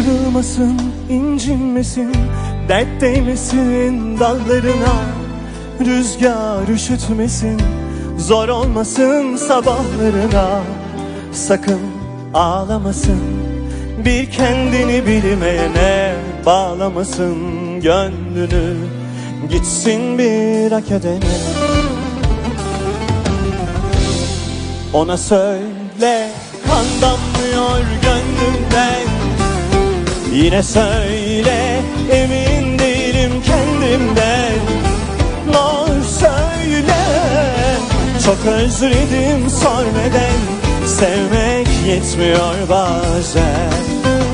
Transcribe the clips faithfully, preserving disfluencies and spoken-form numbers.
Kırılmasın, incinmesin, dert değmesin dallarına. Rüzgar üşütmesin, zor olmasın sabahlarına. Sakın ağlamasın, bir kendini bilmeyene bağlamasın gönlünü. Gitsin bir hak edene. Ona söyle, kan damlıyor gönlümden. Yine söyle, emin değilim kendimden. Ne olur söyle, çok özledim sor neden. Sevmek yetmiyor bazen.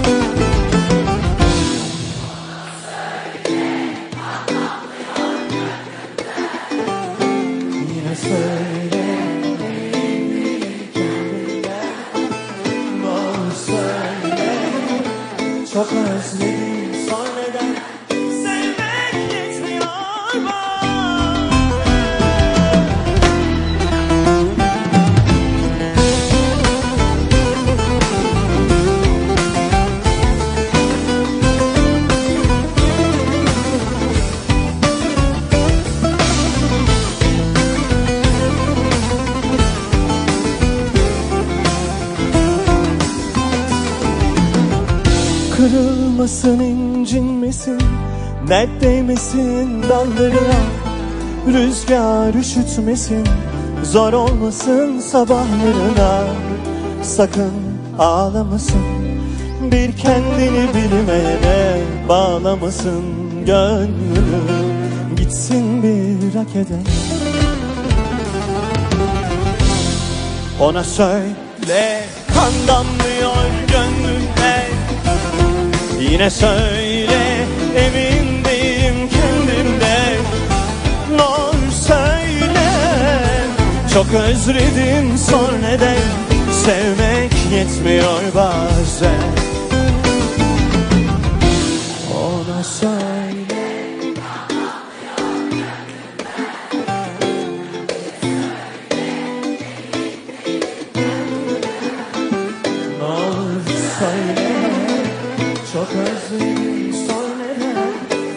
Yine söyle, ne olur söyle, çok özledim sor neden. Sevmek yetmiyor bazen. Kırılmasın, incinmesin, dert değmesin dallarına. Rüzgar üşütmesin, zor olmasın sabahlarına. Sakın ağlamasın, bir kendini bilmeyene bağlamasın gönlünü. Gitsin bir hak edene. Ona söyle, kan damlıyor gönlümden. Yine söyle, emin değilim kendimden. Ne olur söyle, çok özledim sor neden. Sevmek yetmiyor bazen. Ona söyle, ne olur söyle, çok özledim sor neden.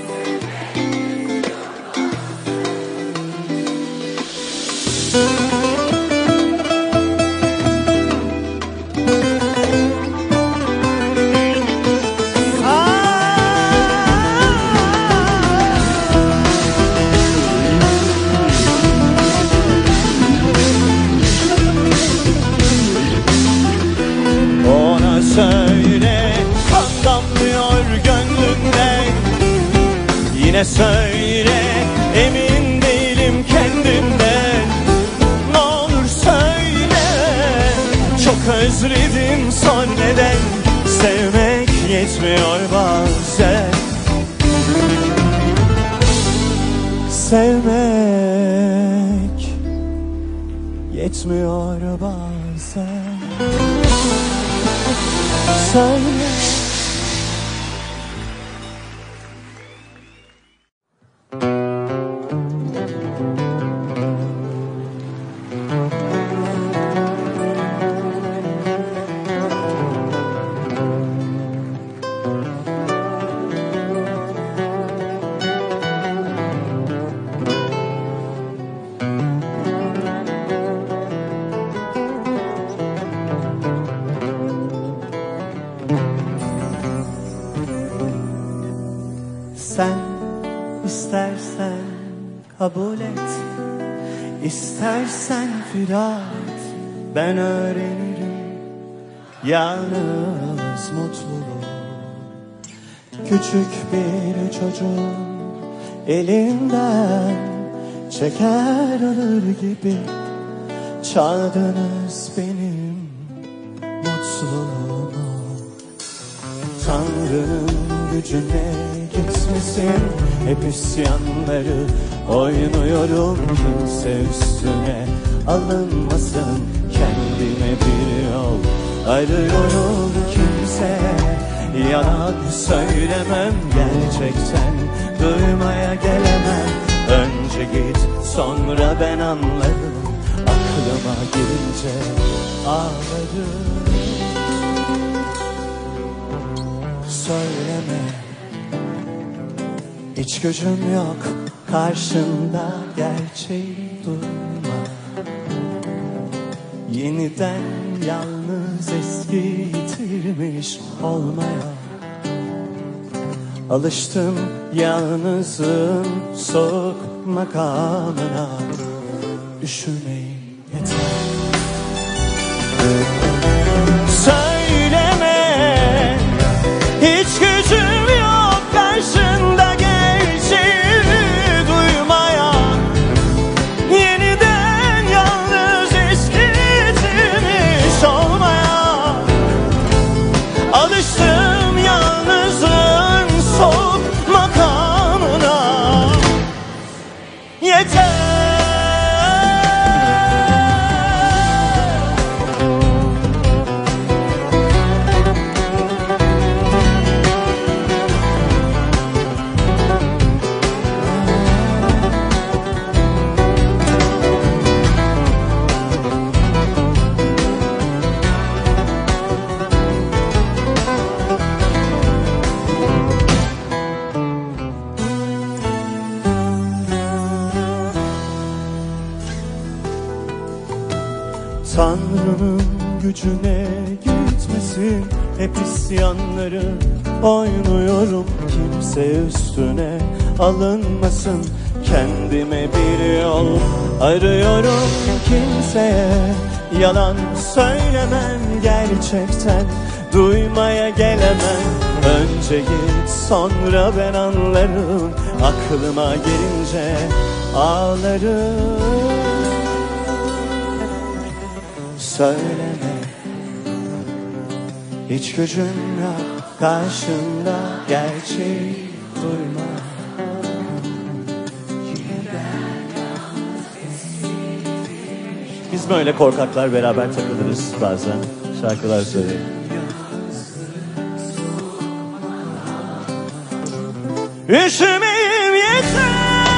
Ona söyle, kan damlıyor gönlümden. Yine söyle, emin değilim kendimden. Ne olur söyle, çok özledim sor neden. Sevmek yetmiyor bazen. Sevmek yetmiyor bazen. Söyle. Sen istersen kabul et, istersen fida et. Ben öğrenirim yalnız mutluluğu. Küçük bir çocuğun elinden çeker alır gibi çaldınız benim mutluluğumu. Tanrı'nın gücüne gitmesin hep isyanları oynuyorum, kimse üstüne alınmasın. Kendime bir yol arıyorum, kimse yalan söylemem, gerçekten duymaya gelemem. Önce git sonra ben anlarım, aklıma girince ağlarım. söyleme. Hiç gücüm yok karşında, gerçeği duyma. Yeniden yalnız eski yitirmiş olmaya. Alıştım yalnızlığın soğuk makamına. Üşümeyin yeter. Söyleme, hiç gücüm yok karşında, gerçeği duymaya. Yeniden yalnız eskitilmiş olmaya. Alıştım yalnızlığın soğuk makamına. Yeter. Tanrı'nın gücüne gitmesin hep isyanları, oynuyorum kimse üstüne alınmasın. Kendime bir yol arıyorum, kimseye yalan söylemem. Gerçekten duymaya gelemem. Önce git sonra ben anlarım, aklıma gelince ağlarım. Söyleme, hiç gücüm yok karşında, gerçeği duyma. Biz böyle korkaklar beraber takılırız bazen, şarkılar söyleyip. Üşümeyim yeter.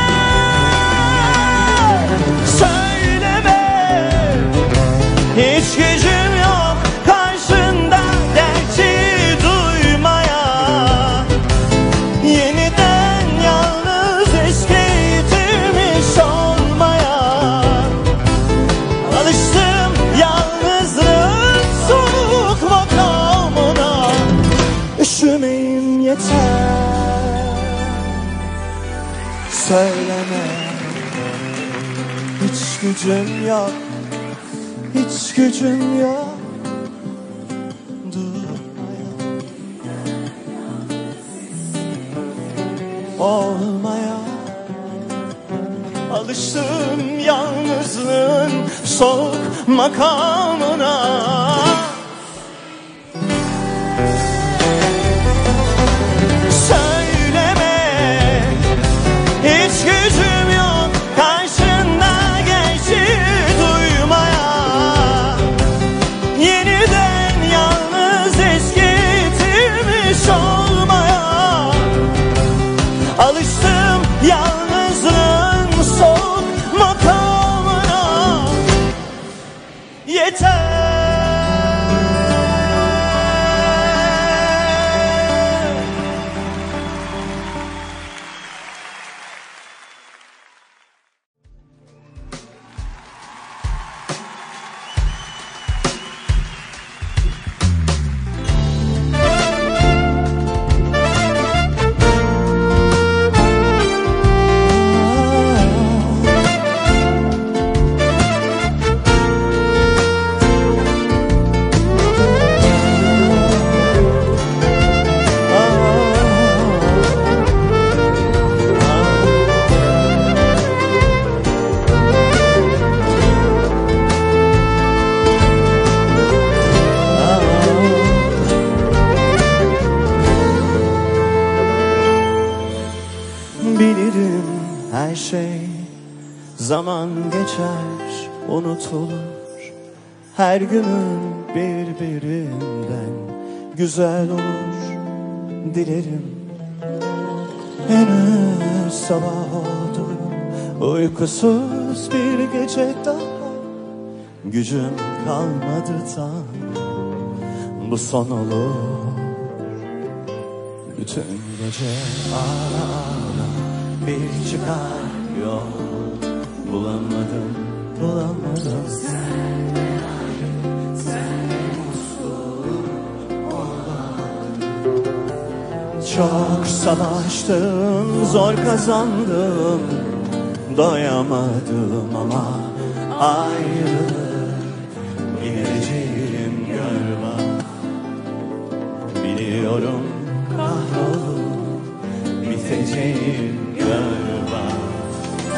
Hiç gücüm yok karşında, gerçeği duymaya. Yeniden yalnız eskitilmiş olmaya. Alıştım yalnızlığın soğuk makamına. Üşümeyim yeter. Söyleme, hiç gücüm yok, hiç gücüm yok durmaya, olmaya. Alıştım yalnızlığın soğuk makamına. Söyleme, hiç gücüm yok karşında, gerçeği duymaya. Yeniden yalnız eskitilmiş olmaya. Alıştım yalnızlığın soğuk makamına. Yeter. Bilirim her şey zaman geçer, unutulur. Her günün birbirinden güzel olur. Dilerim henüz sabah oldu, uykusuz bir gece daha. Gücüm kalmadı Tanrım, bu son olur. Bütün gece ağla ağla bir çıkar yol bulamadım, bulamadım. Senle ayrı, senle mutsuz olamadım. Çok savaştım, zor kazandım, doyamadım ama ayrılık gideceğim gör bak. Biliyorum kahrolup biteceğim gör bak.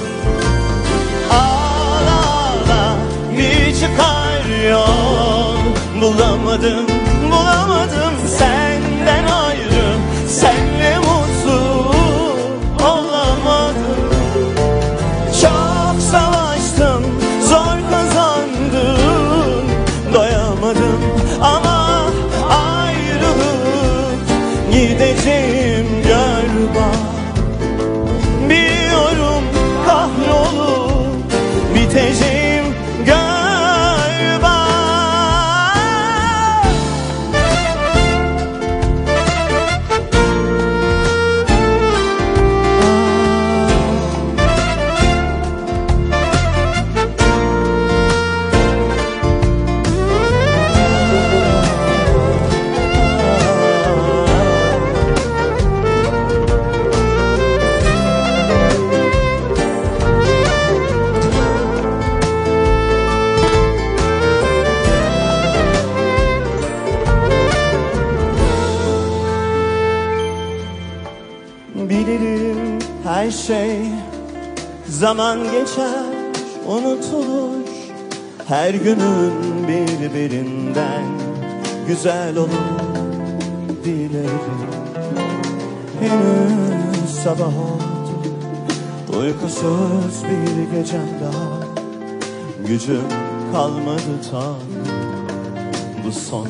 Ağla ağla bir çıkar yol bulamadım, bulamadım. Senden ayrı, senle mutsuz olamadım. Çok savaştım, zor kazandım, doyamadım ama ayrılık gideceğim gör bak. Biliyorum kahrolup biteceğim gör bak. Bilirim her şey zaman geçer, unutulur. Her günün birbirinden güzel olur dilerim. Henüz sabah oldu, uykusuz bir gecem daha. Gücüm kalmadı tam bu sonu.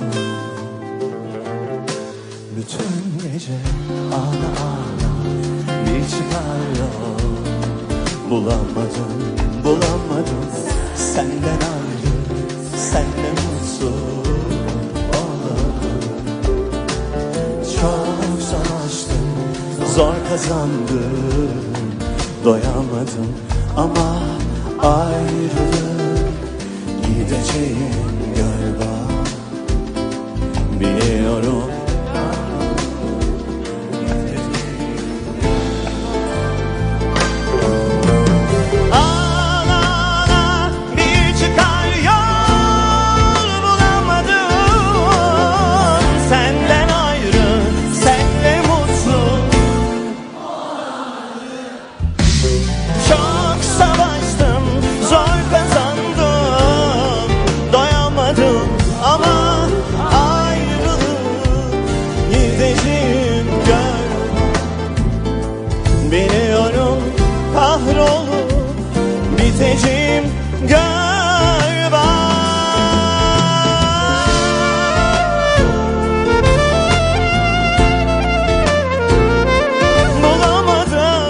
Bütün gece ağla ağla bir çıkar yol bulamadım, bulamadım. Senden ayrı, senle mutsuz olamadım. Çok savaştım, zor kazandım, doyamadım ama ayrılık gideceğim gör bak. Biliyorum kahrolup biteceğim gör bak. Bulamadım.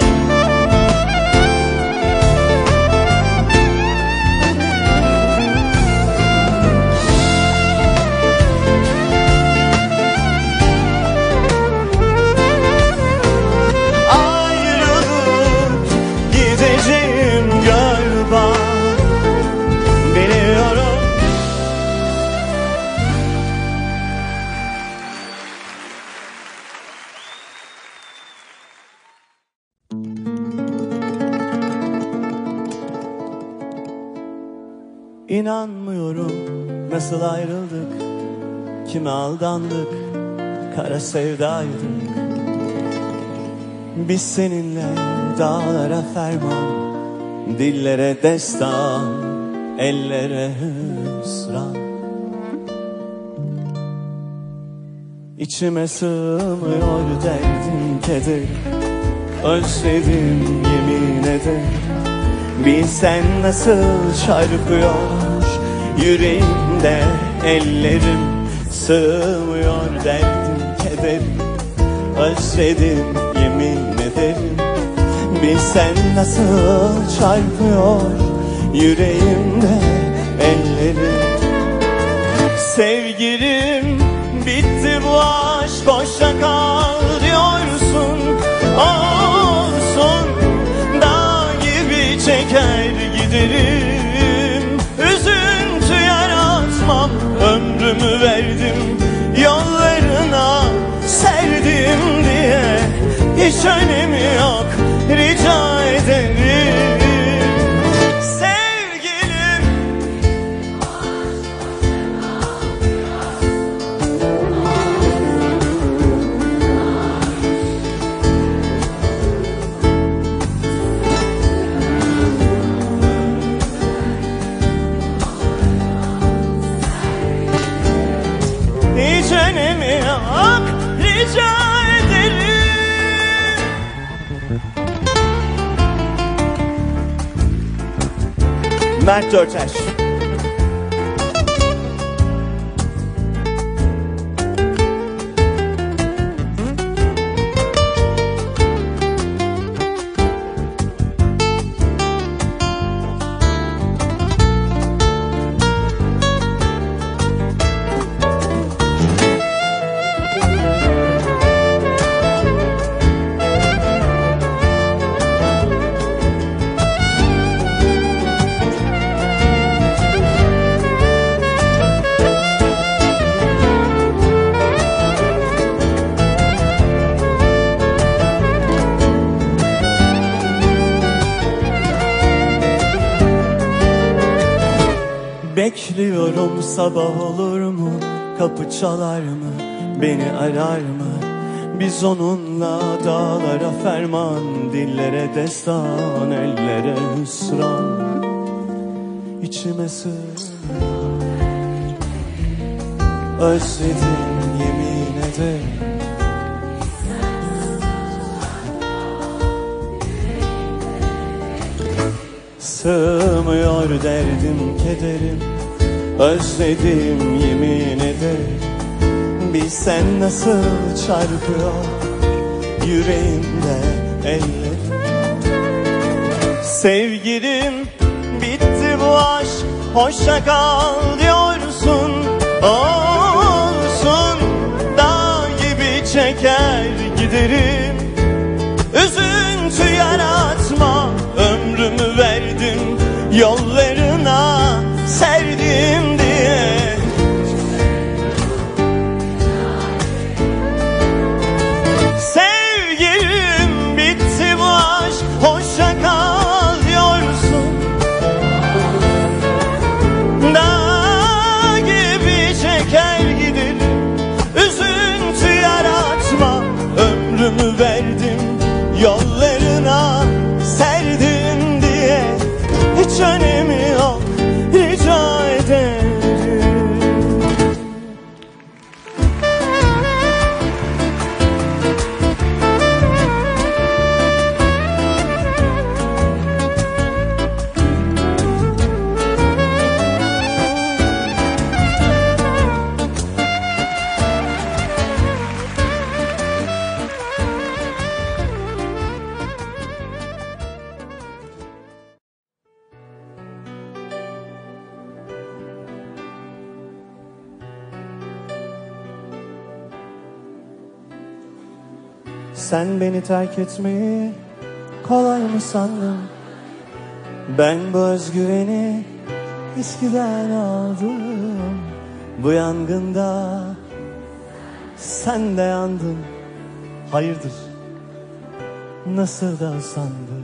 İnanmıyorum nasıl ayrıldık, kime aldandık, kara sevdaydık. Biz seninle dağlara ferman, dillere destan, ellere hüsran. İçime sığmıyor derdim keder, özledim yemin ederim. Bilsen nasıl çarpıyor yüreğimde, ellerim sığmıyor derdim kederim. Özledim yemin ederim. Bilsen nasıl çarpıyor yüreğimde, ellerim. Sevgilim bitti bu aşk, boşa kaldı olsun. Dağ gibi çeker giderim, üzüntü yaratmam. Ömrümü verdim yollarına, serdim diye hiç önemi yok, rica ederim. Sevgilim, hiç önemi yok, rica ederim. Mert Dörtaş. Bekliyorum sabah olur mu, kapı çalar mı, beni arar mı? Biz onunla dağlara ferman, dillere destan, ellere hüsran. İçime sığmıyor, özledim yemin ederim. Sığmıyor derdim kederim, özledim yemin ederim. Bilsen nasıl çarpıyor yüreğimde ellerim. Sevgilim, bitti bu aşk, hoşça kal diyorsun. Olsun, dağ gibi çeker giderim, üzüntü yaratma. Ömrümü verdim yollarına, serdim diye. Sevgilim, bitti bu aşk, hoşça kal diyorsun. Dağ gibi çeker giderim, üzüntü yaratma. Ömrümü verdim yollarına, serdim diye hiç önemi yok, rica ederim. Sen beni terk etmeyi kolay mı sandın? Ben bu özgüveni eskiden aldım. Bu yangında sen de yandın. Hayırdır? Nasıl da sandın?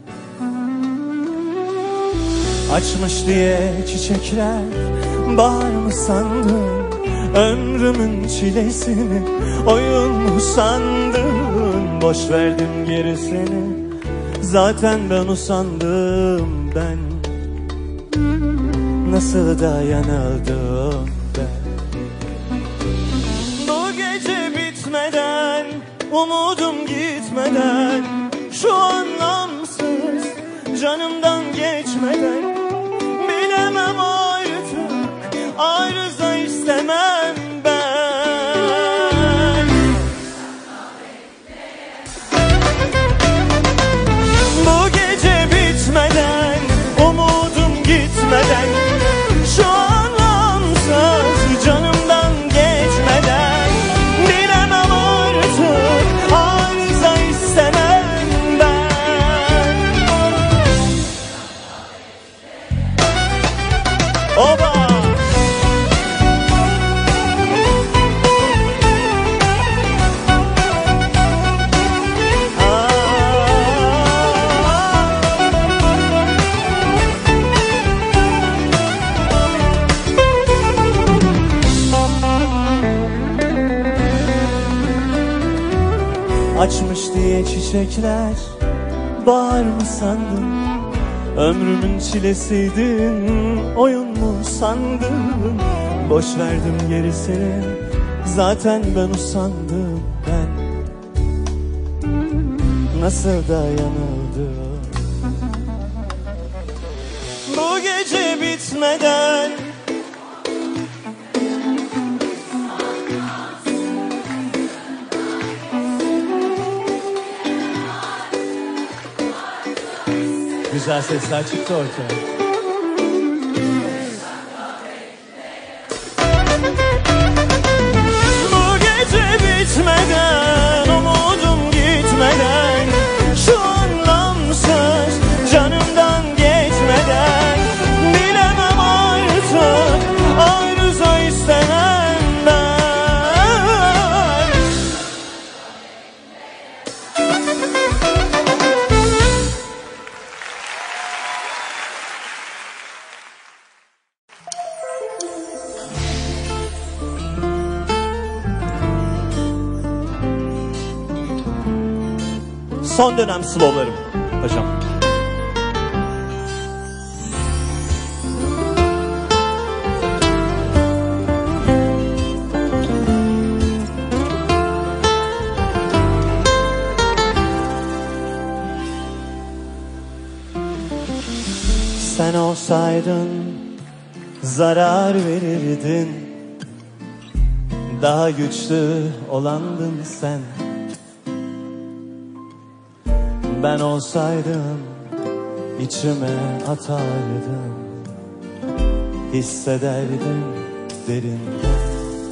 Açmış diye çiçekler bahar mı sandın? Ömrümün çilesini oyun mu sandın? Boş verdim gerisini, zaten ben usandım. Ben nasıl da yanıldım ben. Bu gece bitmeden, umudum gitmeden, şu anlamsız canımdan geçmeden, bilemem artık, arıza istemem ben. Bu gece bitmeden, umudum gitmeden, şu anlamsız canımdan geçmeden, bilemem artık, arıza istemem. açmış diye çiçekler bahar mı sandın? Ömrümün çilesiydin, oyun mu sandın? Boş verdim gerisini, zaten ben usandım. Ben nasıl da yanıldım. Bu gece bitmeden güzel sesler çıktı ortaya. Bu gece bitmeden, umudum gitmeden, şu anlamsız canımdan geçmeden, bilemem artık arıza istemem ben. Son dönem slowlarım paşam. Sen olsaydın zarar verirdin, daha güçlü olandın sen. Ben olsaydım içime atardım, hissederdim derinden.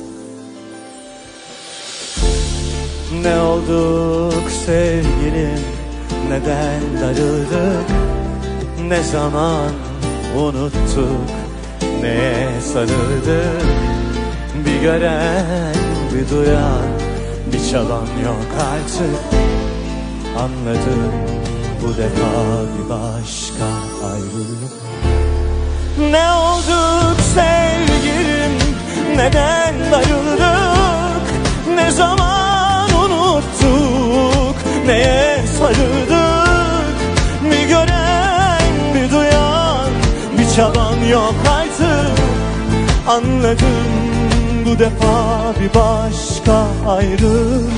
Ne olduk sevgilim, neden darıldık, ne zaman unuttuk, neye sarıldık? Bir gören, bir duyan, bir çalan yok artık. Anladım bu defa bir başka ayrılık. Ne olduk sevgilim, neden darıldık, ne zaman unuttuk, neye sarıldık? Bir gören, bir duyan, bir çalan yok artık. Anladım bu defa bir başka ayrılık.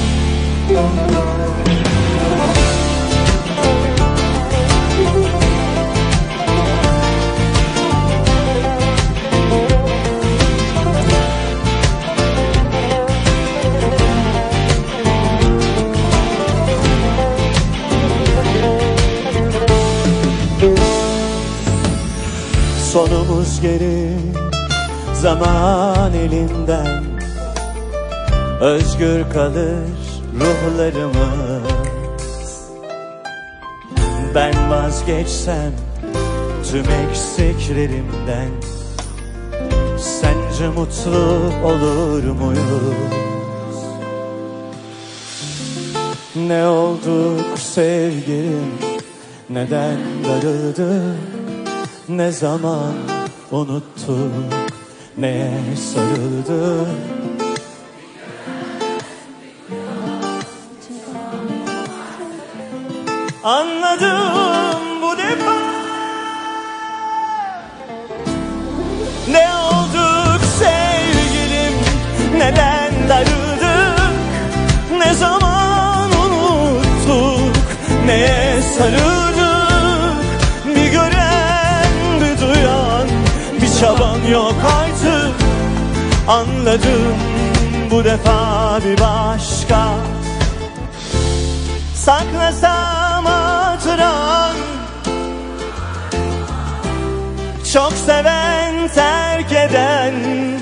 Sonumuz geri, zaman elinden, özgür kalır ruhlarımız. Ben vazgeçsem tüm eksiklerimden, sence mutlu olur muyuz? Ne olduk sevgilim, neden darıldık, ne zaman unuttuk, neye sarıldık? Anladım bu defa. Ne olduk sevgilim, neden darıldık, ne zaman unuttuk, neye sarıldık? Bir gören, bir duyan, bir çaban yok artık. Anladım bu defa bir başka. Saklasam hatıran, çok seven terk eden,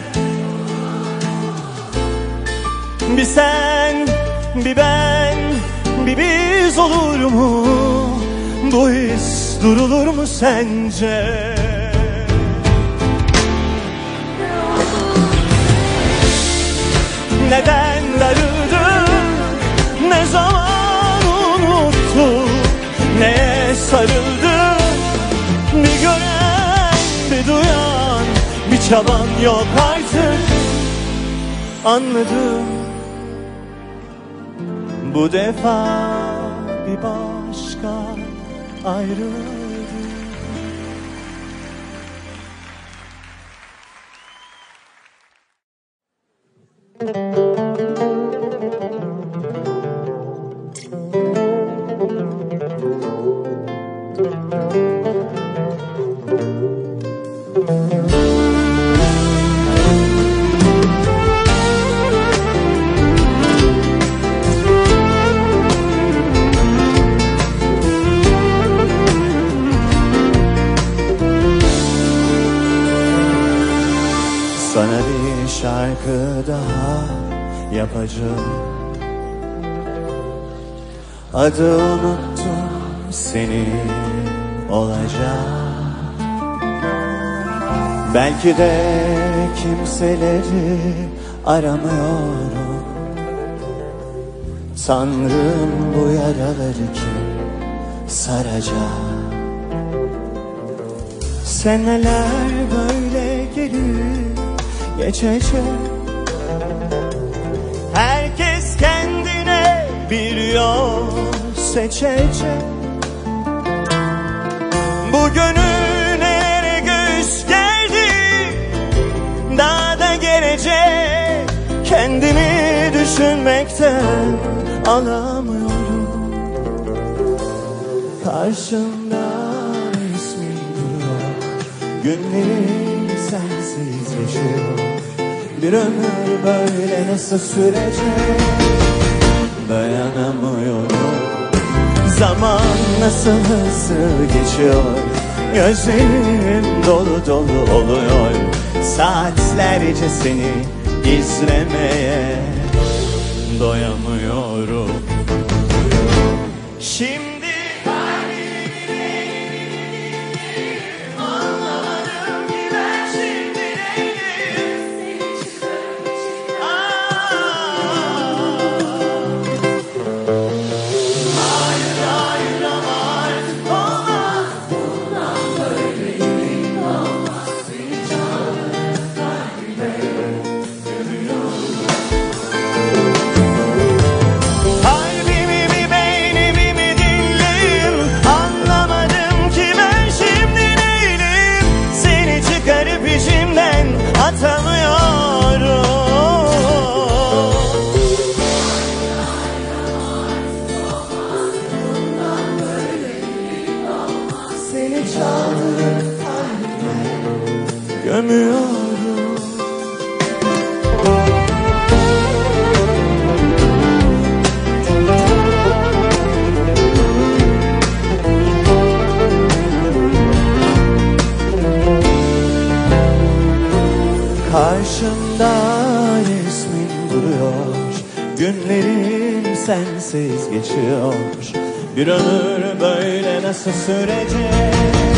bir sen, bir ben, bir biz olur mu? Bu his durulur mu sence? Neden darıldık, ne zaman unuttuk, neye sarıldık? Bir gören, bir duyan, bir çaban yok artık. Anladım Bu defa bir başka ayrıldık. Sana bir şarkı daha yapacağım. Adı unuttum, seni olacak. Belki de kimseleri aramıyorum. Tanrım bu yaraları kim saracak? Seneler böyle gelir geçecek. Herkes kendine bir yol seçecek. Bu gönül nereye göğüs geldi, daha da gelecek. Kendimi düşünmekten alamıyorum. Karşımda ismin duruyor, günlerim sensiz geçiyor. Bir ömür böyle nasıl sürecek? Dayanamıyorum. Zaman nasıl hızlı geçiyor. Gözlerim dolu dolu oluyor. Saatlerce seni izlemeye doyamıyorum. Şimdi gömüyorum. Karşımda resmin duruyor, günlerim sensiz geçiyor. Bir ömür böyle nasıl sürecek?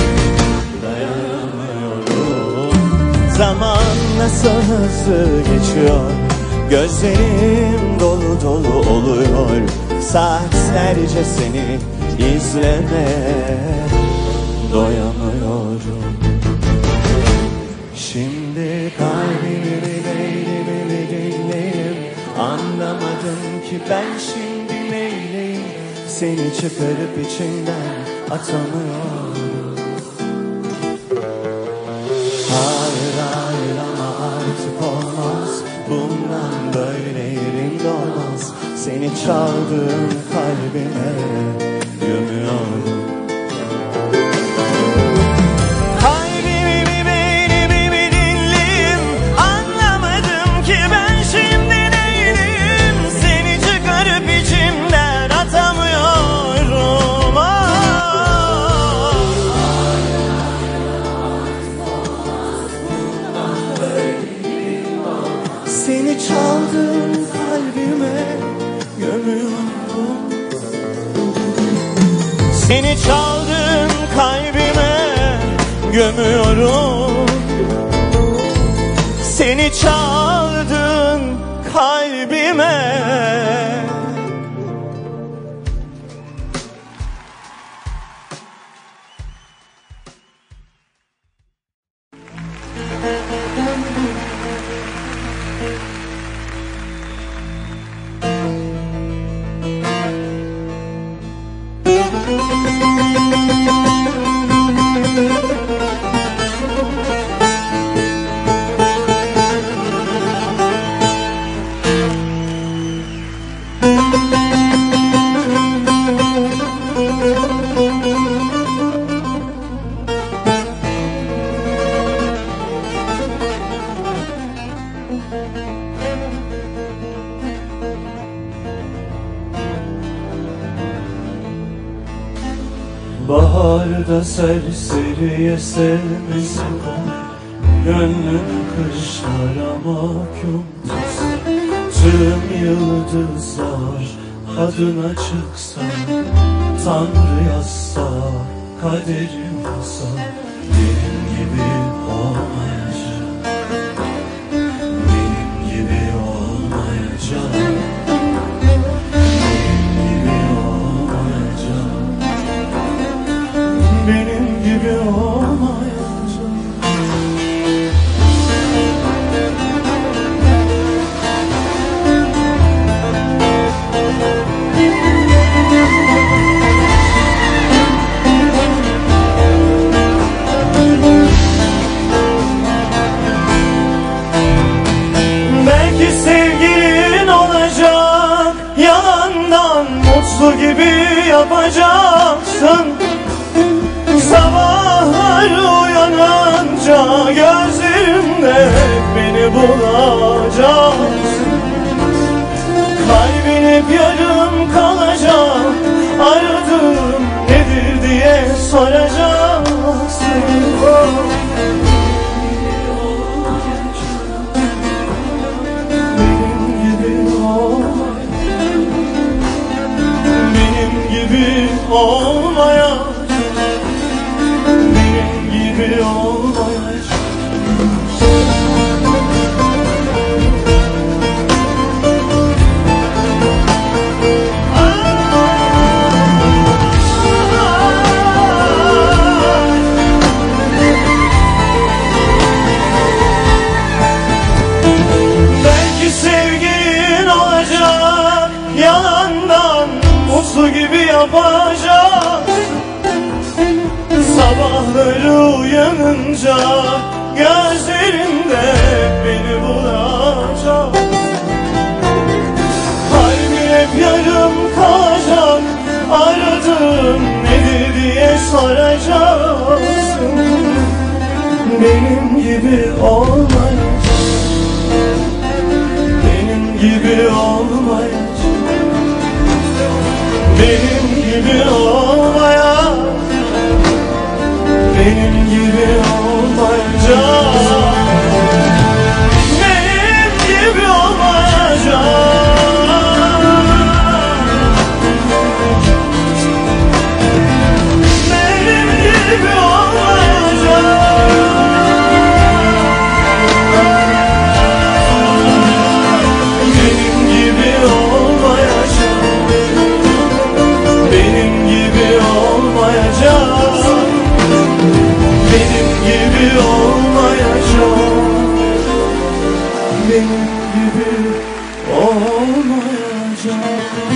Zaman nasıl hızlı geçiyor. Gözlerim dolu dolu oluyor. Saatlerce seni izlemeye doyamıyorum. Şimdi kalbimi beynimi bir dinleyim. Anlamadım ki ben şimdi neyleyim. Seni çıkarıp içinden atamıyorum. Hayır hayır ama artık olmaz. Bundan böyle yerim dolmaz. Seni çaldığım kalbime gömüyorum. Kalbimi bir beynimi bir dinleyeyim. Anlamadım ki ben şimdi neyleyim. Seni çıkarıp içimden atamıyorum. Oh. Seni çaldığım kalbime gömüyorum. Seni çaldığım kalbime gömüyorum. Seni çaldığın kalbime. Baharda serseriye sevmesi kolay, gönlünü kışlara mahkumdur. Tüm yıldızlar adına çıksa, Tanrı yazsa, kaderim olsa, benim gibi olmayacak, benim gibi olmayacak, benim gibi olmayacak, benim gibi olmayacak. Belki sevgilin olacak, yalandan mutlu gibi yapacaksın. Sabahlar uyanınca gözlerimde beni bulacaksın. Kalbin hep yarım kalacak, aradığım nedir diye soracaksın. Benim gibi olmayacak, benim gibi olmayacak. Belki sevgilin olacak, yalandan mutlu gibi yapacak. Sabahları uyanınca gözlerinde beni bulacak. Kalbim hep yarım kalacak, aradığım nedir diye soracaksın. Benim gibi olmayacak, benim gibi olmayacak, benim gibi olmayacak, benim gibi olmayacak, benim gibi olmayacak, benim gibi olmayacak. Benim gibi olmayacak.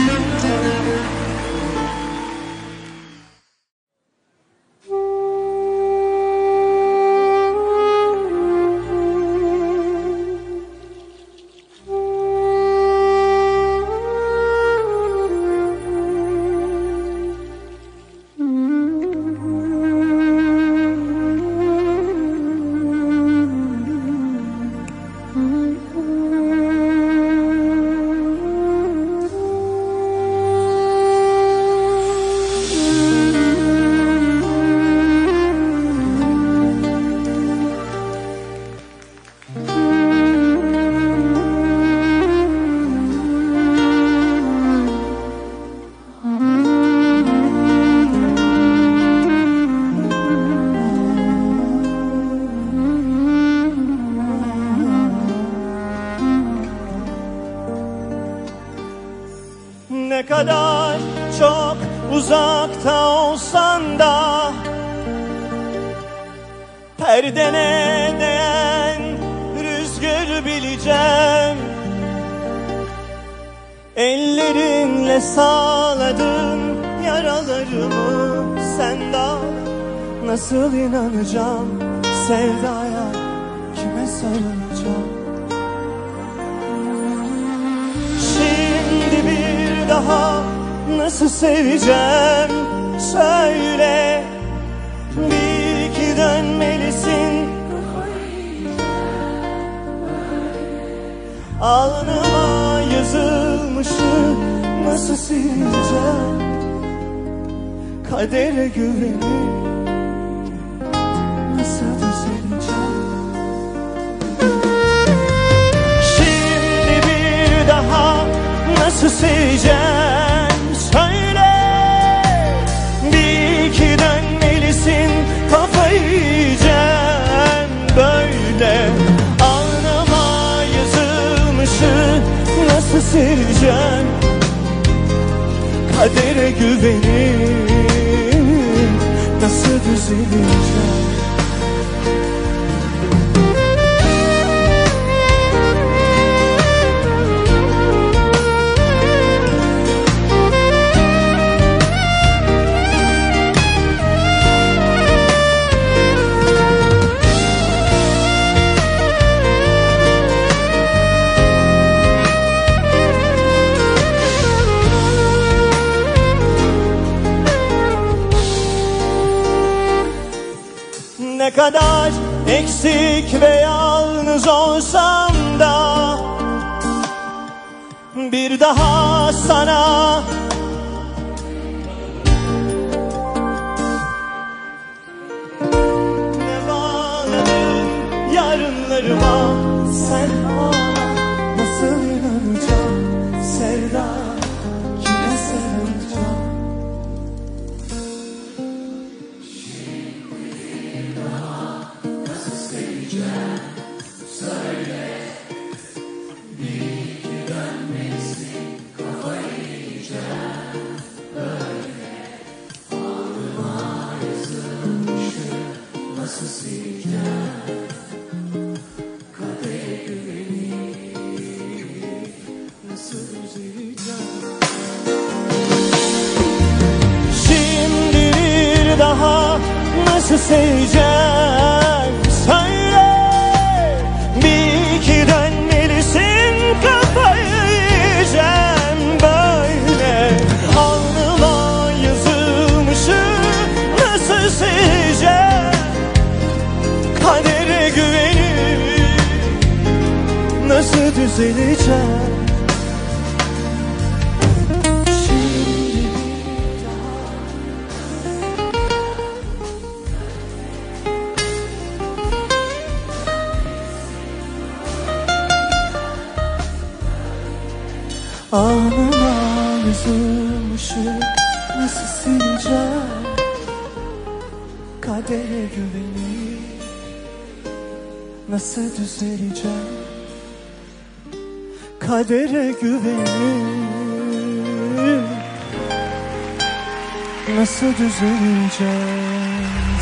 Ne kadar çok uzakta olsan da, perdene değen rüzgarı bileceğim. Ellerinle sağladın yaralarımı, sen daha nasıl inanacağım sevdaya, kime sarılacağım? Şimdi bir daha nasıl seveceğim söyle, bil ki dönmelisin. Alnıma yazılmışı nasıl sileceğim? Kadere güvenip nasıl düzeleceğim? Şimdi bir daha nasıl seveceğim söyle. Bir iki dönmelisin, kafayı yiyeceğim böyle. Alnıma yazılmışı nasıl sileceğim? Kadere güvenip nasıl düzeleceğim? Ne kadar eksik ve yalnız olsam da bir daha sana ne bağladın yarınlarıma. Sen bana nasıl inanacağım? Sevda kime sarılacağım? Şimdi bir daha nasıl seveceğim söyle. Bir iki dönmelisin, kafayı yiyeceğim böyle. Alnıma yazılmışı nasıl seveceğim? Kadere güvenip nasıl düzeleceğim? Alnıma yazılmışı nasıl sileceğim? Kadere güvenip nasıl düzeleceğim? Kadere güvenip nasıl düzeleceğiz?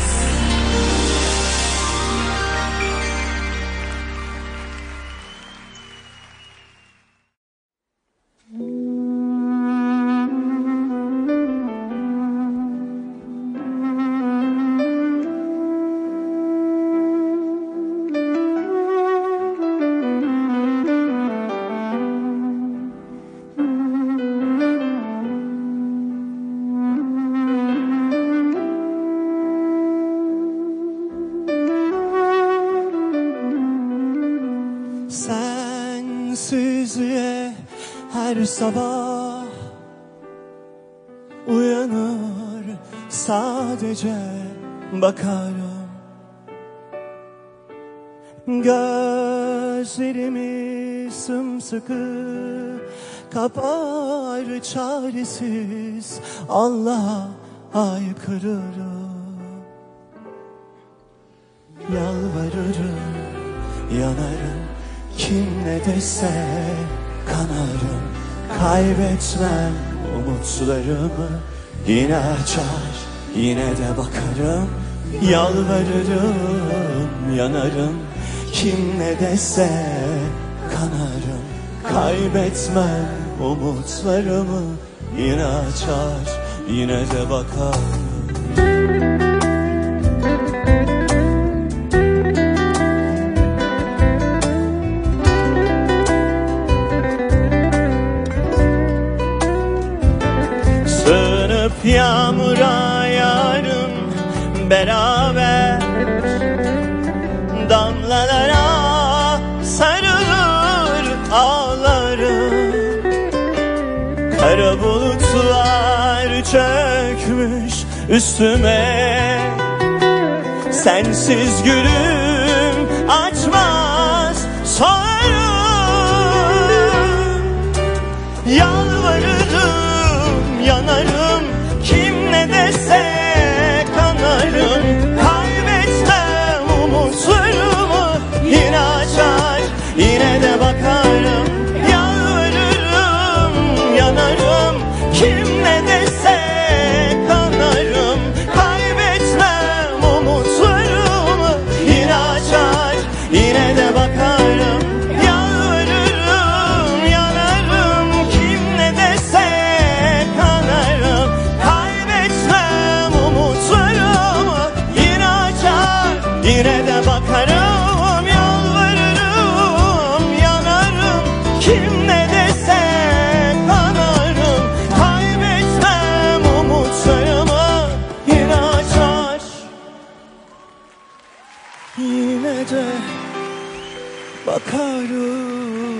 Sensizliğe her sabah uyanır, sadece bakarım. Gözlerimi sımsıkı kapar, çaresiz Allah'a haykırırım. Yalvarırım, yanarım, kim ne dese kanarım. Kaybetmem umutlarımı, yine açar, yine de bakarım. Yalvarırım, yanarım, kim ne dese kanarım. Kaybetmem umutlarımı, yine açar, yine de bakarım. Yağmura yarım beraber, damlalara sarılır ağlarım. Kara bulutlar çökmüş üstüme, sensiz gülüm açmaz soğarım. Yalvarırım, yanarım, kim ne dese kanarım. Kaybetmem umutlarımı, yine açar, yine de bakarım. Yalvarırım, yanarım, kim ne dese kanarım. Kaybetmem umutlarımı, yine açar, yine de bakarım. Yalvarırım, yanarım, kim ne dese kanarım. Kaybetmem umutlarımı, yine açar, yine de bakarım. Yalvarırım, yanarım, kim ne dese kanarım. Kaybetmem umutlarımı, yine açar, yine de bakarım.